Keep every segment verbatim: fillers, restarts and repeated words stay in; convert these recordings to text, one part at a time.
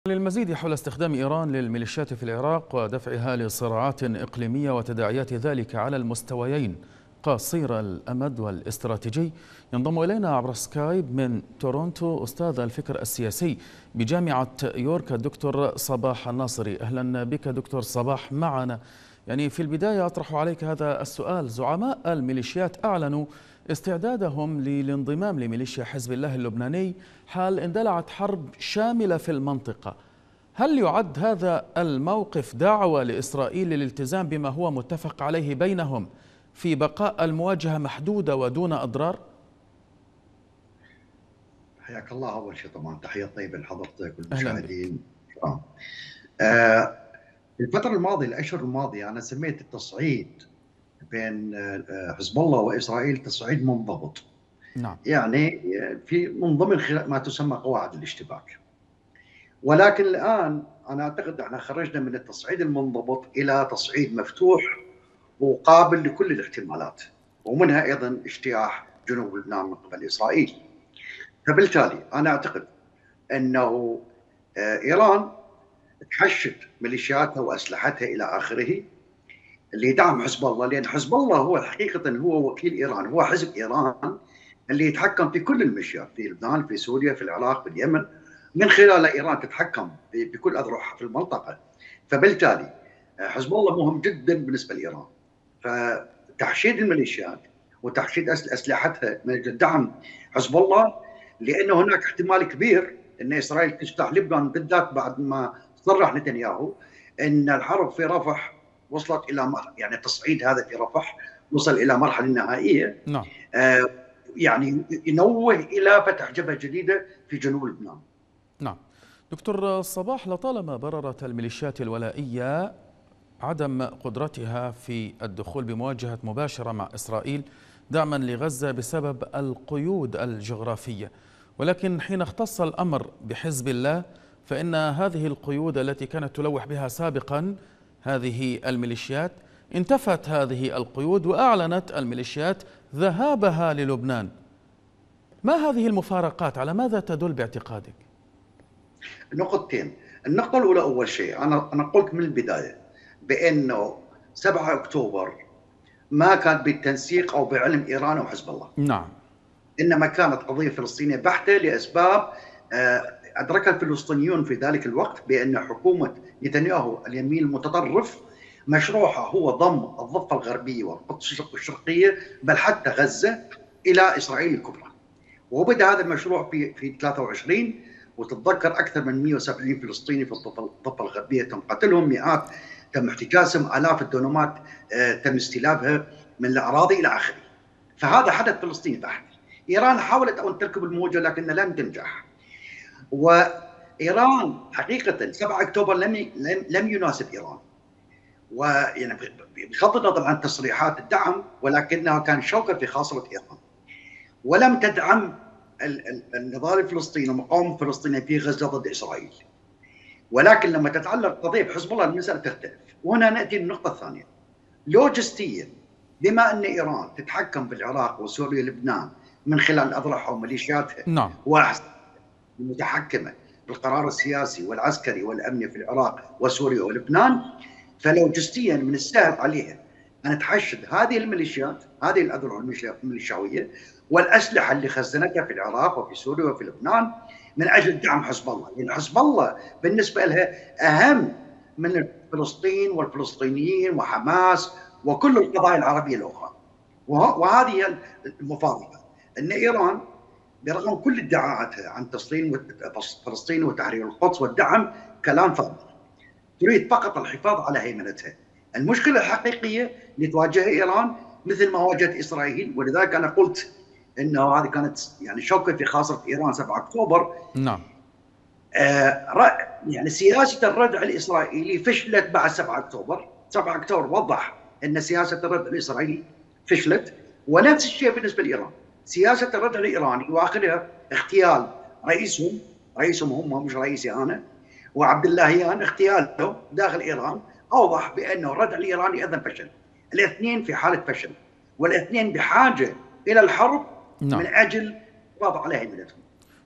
للمزيد حول استخدام إيران للميليشيات في العراق ودفعها لصراعات إقليمية وتداعيات ذلك على المستويين قصير الأمد والاستراتيجي، ينضم إلينا عبر سكايب من تورونتو أستاذ الفكر السياسي بجامعة يورك الدكتور صباح الناصري. أهلا بك دكتور صباح معنا. يعني في البداية أطرح عليك هذا السؤال: زعماء الميليشيات أعلنوا استعدادهم للانضمام لميليشيا حزب الله اللبناني حال اندلعت حرب شاملة في المنطقة. هل يعد هذا الموقف دعوة لإسرائيل للالتزام بما هو متفق عليه بينهم في بقاء المواجهة محدودة ودون أضرار؟ حياك الله. أول شيء طبعا تحية طيبة لحضرتك والمشاهدين. آه الفترة الماضية الأشهر الماضية أنا سميت التصعيد بين حزب الله وإسرائيل تصعيد منضبط. نعم. يعني في من ضمن ما تسمى قواعد الاشتباك. ولكن الآن أنا أعتقد احنا خرجنا من التصعيد المنضبط إلى تصعيد مفتوح وقابل لكل الاحتمالات، ومنها أيضا اجتياح جنوب لبنان من قبل إسرائيل. فبالتالي أنا أعتقد أنه إيران تحشد ميليشياتها وأسلحتها إلى آخره لدعم حزب الله، لأن حزب الله هو حقيقة هو وكيل إيران، هو حزب إيران اللي يتحكم في كل الميليشيات في لبنان، في سوريا، في العراق، في اليمن، من خلال إيران تتحكم بكل أذرعها في المنطقة. فبالتالي حزب الله مهم جدا بالنسبة لإيران. فتحشيد الميليشيات وتحشيد أسلحتها من أجل دعم حزب الله، لأنه هناك احتمال كبير أن إسرائيل تجتاح لبنان بالذات بعد ما صرح نتنياهو أن الحرب في رفح وصلت إلى يعني التصعيد هذا في رفح وصل إلى مرحلة نهائية. نعم. آه يعني ينوه إلى فتح جبهة جديدة في جنوب لبنان. نعم. دكتور صباح، لطالما بررت الميليشيات الولائية عدم قدرتها في الدخول بمواجهة مباشرة مع إسرائيل دعما لغزة بسبب القيود الجغرافية، ولكن حين اختص الأمر بحزب الله فإن هذه القيود التي كانت تلوح بها سابقا هذه الميليشيات انتفت هذه القيود وأعلنت الميليشيات ذهابها للبنان. ما هذه المفارقات؟ على ماذا تدل باعتقادك؟ نقطتين. النقطة الأولى، أول شيء أنا أنا قلت من البداية بأنه سبعة أكتوبر ما كان بالتنسيق أو بعلم إيران وحزب الله. نعم. إنما كانت قضية فلسطينية بحتة لأسباب أدركها الفلسطينيون في ذلك الوقت، بأن حكومة نتنياهو اليمين المتطرف مشروعها هو ضم الضفة الغربية والقدس الشرقية بل حتى غزة إلى إسرائيل الكبرى. وبدأ هذا المشروع في في ثلاثة وعشرين، وتتذكر أكثر من مئة وسبعين فلسطيني في الضفة الغربية تم قتلهم، مئات تم احتجازهم، آلاف الدونمات تم استلابها من الأراضي إلى آخره. فهذا حدث فلسطيني بحت. إيران حاولت أن تركب الموجة لكنها لم تنجح. وإيران حقيقة سبعة أكتوبر لم لم يناسب إيران، ويعني بغض النظر عن تصريحات الدعم، ولكنها كان شوكة في خاصرة إيران، ولم تدعم النضال الفلسطيني والمقاومة الفلسطينية في غزة ضد إسرائيل. ولكن لما تتعلق قضية بحزب الله المسألة تختلف. وهنا نأتي للنقطة الثانية. لوجستيا، بما أن إيران تتحكم في العراق وسوريا ولبنان من خلال أذرعها وميليشياتها، نعم، المتحكمة بالقرار السياسي والعسكري والأمني في العراق وسوريا ولبنان، فلوجستيا من السهل عليها أن تحشد هذه الميليشيات، هذه الأذرع الميليشياوية والأسلحة اللي خزنتها في العراق وفي سوريا وفي لبنان من أجل دعم حزب الله. لأن يعني حزب الله بالنسبة لها أهم من فلسطين والفلسطينيين وحماس وكل القضايا العربية الأخرى. وهذه المفارقة، أن إيران برغم كل ادعاءاتها عن تسليم فلسطين وتحرير القدس والدعم كلام فاضي، تريد فقط الحفاظ على هيمنتها. المشكلة الحقيقية اللي تواجهها إيران مثل ما واجهت إسرائيل، ولذلك أنا قلت إنه هذه كانت يعني شوكة في خاصرة إيران سبعة أكتوبر. نعم. آه يعني سياسة الردع الإسرائيلي فشلت بعد سبعة أكتوبر. سبعة أكتوبر وضح أن سياسة الردع الإسرائيلي فشلت، ونفس الشيء بالنسبة لإيران. سياسة الردع الإيراني وآخرها اغتيال رئيسهم، رئيسهم هم مش رئيسي أنا، وعبد اللهيان اغتياله داخل إيران، أوضح بأنه الردع الإيراني أيضا فشل. الاثنين في حالة فشل، والاثنين بحاجة إلى الحرب. نعم. من أجل الحفاظ على هيمنتهم.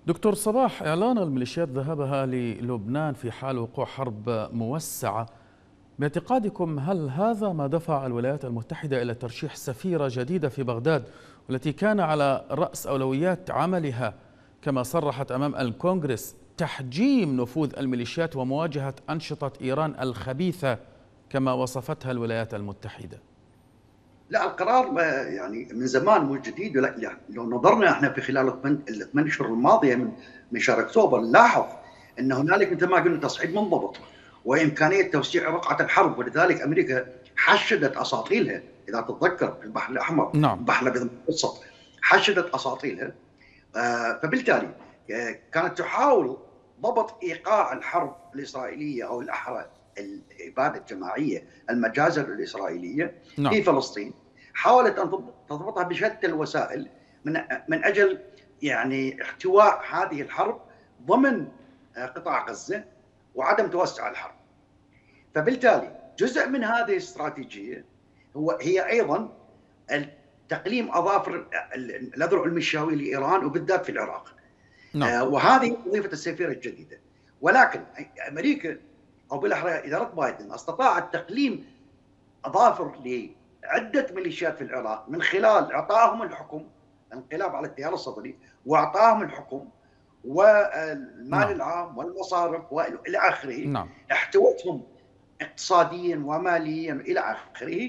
دكتور صباح، إعلان الميليشيات ذهابها للبنان في حال وقوع حرب موسعة، باعتقادكم هل هذا ما دفع الولايات المتحدة إلى ترشيح سفيرة جديدة في بغداد والتي كان على رأس أولويات عملها كما صرحت أمام الكونغرس تحجيم نفوذ الميليشيات ومواجهة أنشطة إيران الخبيثة كما وصفتها الولايات المتحدة؟ لا، القرار يعني من زمان مو جديد. لو نظرنا احنا في خلال الثمان اشهر الماضيه من من شهر اكتوبر نلاحظ ان هنالك مثل ما قلنا تصعيد منضبط وامكانيه توسيع رقعه الحرب، ولذلك امريكا حشدت اساطيلها اذا تتذكر في البحر الاحمر، نعم. البحر الابيض المتوسط، حشدت اساطيلها. آه فبالتالي كانت تحاول ضبط ايقاع الحرب الاسرائيليه او الاحرى الاباده الجماعيه المجازر الاسرائيليه نعم. في فلسطين. حاولت ان تضبطها بشتى الوسائل من من اجل يعني احتواء هذه الحرب ضمن قطاع غزه وعدم توسع الحرب. فبالتالي جزء من هذه الاستراتيجيه هو هي ايضا تقليم اظافر الاذرع المشاويه لايران وبالذات في العراق. نعم. آه وهذه وظيفه السفيره الجديده. ولكن امريكا او بالاحرى اداره بايدن استطاعت تقليم اظافر لعده ميليشيات في العراق من خلال اعطائهم الحكم، الانقلاب على التيار الصدري واعطائهم الحكم والمال نعم. العام والمصارف والى اخره. نعم. احتوتهم اقتصاديا وماليا الى اخره،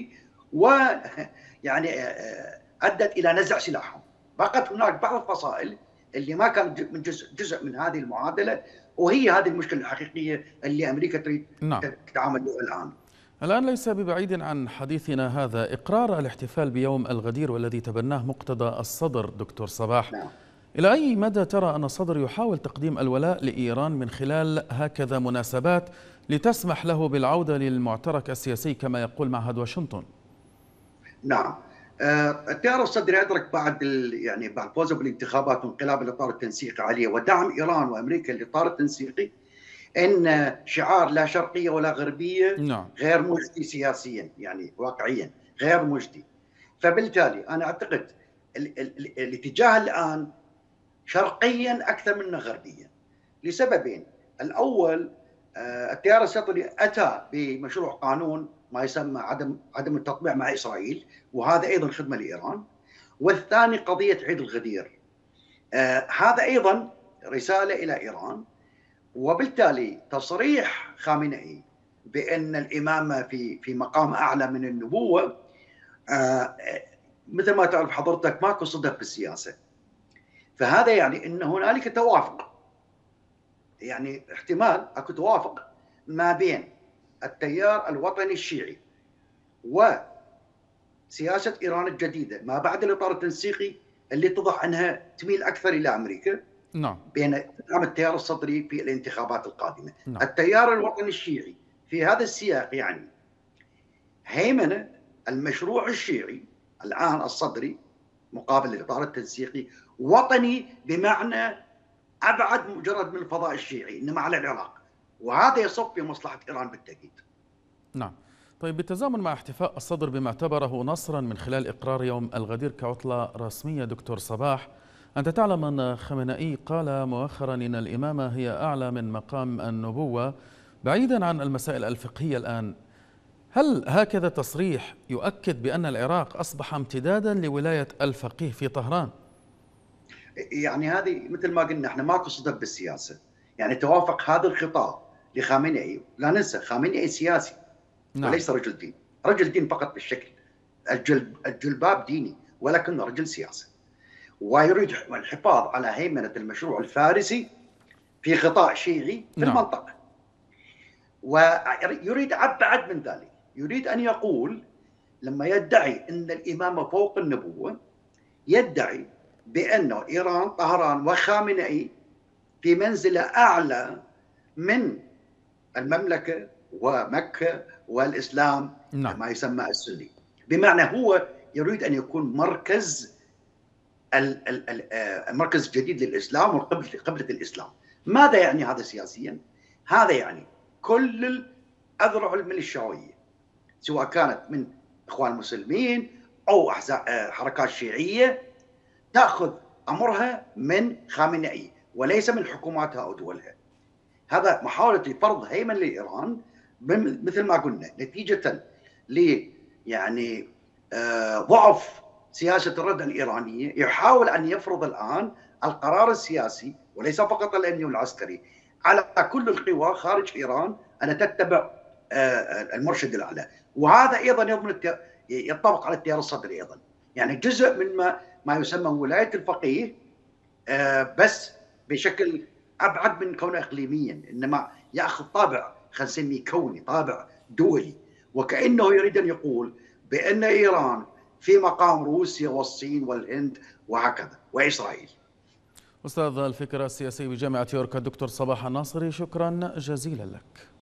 ويعني ادت الى نزع سلاحهم. بقت هناك بعض الفصائل اللي ما كانت من جزء جزء من هذه المعادله، وهي هذه المشكله الحقيقيه اللي امريكا تريد نعم. تتعامل معها الان. الآن ليس ببعيد عن حديثنا هذا إقرار الاحتفال بيوم الغدير والذي تبناه مقتدى الصدر دكتور صباح. نعم. إلى أي مدى ترى أن الصدر يحاول تقديم الولاء لإيران من خلال هكذا مناسبات لتسمح له بالعودة للمعترك السياسي كما يقول معهد واشنطن؟ نعم. التيار الصدري أدرك بعد يعني بعد فوزه بالانتخابات وانقلاب الإطار التنسيقي عليه ودعم إيران وأمريكا للإطار التنسيقي ان شعار لا شرقيه ولا غربيه نعم. غير مجدي سياسيا، يعني واقعيا غير مجدي. فبالتالي انا اعتقد ال ال الاتجاه الان شرقيا اكثر منه غربيا لسببين. الاول آه التيار الصدري اتى بمشروع قانون ما يسمى عدم عدم التطبيع مع اسرائيل، وهذا ايضا خدمه لايران. والثاني قضيه عيد الغدير، آه هذا ايضا رساله الى ايران. وبالتالي تصريح خامنئي بأن الإمامة في في مقام أعلى من النبوة، آه مثل ما تعرف حضرتك ماكو صدق في السياسة. فهذا يعني أن هنالك توافق، يعني احتمال أكو توافق ما بين التيار الوطني الشيعي وسياسة إيران الجديدة ما بعد الإطار التنسيقي اللي اتضح أنها تميل أكثر إلى أمريكا. نعم. بين دعم التيار الصدري في الانتخابات القادمة. نعم. التيار الوطني الشيعي في هذا السياق يعني هيمنة المشروع الشيعي الآن الصدري مقابل الإطار التنسيقي وطني بمعنى أبعد مجرد من الفضاء الشيعي، إنما على العراق، وهذا يصب في مصلحة إيران بالتأكيد. نعم. طيب، بالتزامن مع احتفاء الصدر بما اعتبره نصرا من خلال إقرار يوم الغدير كعطلة رسمية، دكتور صباح، أنت تعلم أن خامنئي قال مؤخرا إن الإمامة هي أعلى من مقام النبوة بعيدا عن المسائل الفقهية الآن. هل هكذا تصريح يؤكد بأن العراق أصبح امتدادا لولاية الفقيه في طهران؟ يعني هذه مثل ما قلنا احنا ماكو صدق بالسياسة، يعني توافق هذا الخطاب لخامنئي. لا ننسى خامنئي سياسي. نعم. وليس رجل دين، رجل دين فقط بالشكل، الجلباب ديني ولكنه رجل سياسي، ويريد الحفاظ على هيمنة المشروع الفارسي في غطاء شيعي في نعم. المنطقة. ويريد أبعد من ذلك، يريد أن يقول لما يدعي أن الإمامة فوق النبوة، يدعي بأن إيران طهران وخامنئي في منزلة أعلى من المملكة ومكة والإسلام نعم. كما يسمى السني، بمعنى هو يريد أن يكون مركز المركز الجديد للإسلام وقبلة قبلة الإسلام. ماذا يعني هذا سياسيا؟ هذا يعني كل الأذرع الميليشياوية سواء كانت من إخوان المسلمين أو أحزاب حركات شيعية تأخذ أمرها من خامنئي، وليس من حكوماتها أو دولها. هذا محاولة فرض هيمنة لإيران مثل ما قلنا نتيجة ل يعني آه ضعف سياسة الردع الإيرانية. يحاول أن يفرض الآن القرار السياسي وليس فقط الأمني والعسكري على كل القوى خارج إيران أن تتبع آه المرشد الأعلى، وهذا أيضا يضمن ينطبق على التيار الصدري أيضا، يعني جزء من ما ما يسمى ولاية الفقيه آه بس بشكل أبعد من كونه إقليميا، إنما يأخذ طابع خلينا نسميه كوني، طابع دولي، وكأنه يريد أن يقول بأن إيران في مقام روسيا والصين والهند وهكذا وإسرائيل. أستاذ الفكر السياسي بجامعة يورك الدكتور صباح الناصري، شكرا جزيلا لك.